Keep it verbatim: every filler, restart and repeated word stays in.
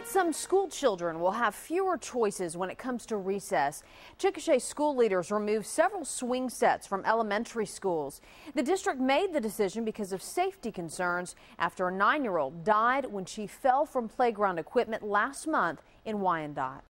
Some school children will have fewer choices when it comes to recess. Chickasha school leaders removed several swing sets from elementary schools. The district made the decision because of safety concerns after a nine-year-old died when she fell from playground equipment last month in Wyandotte.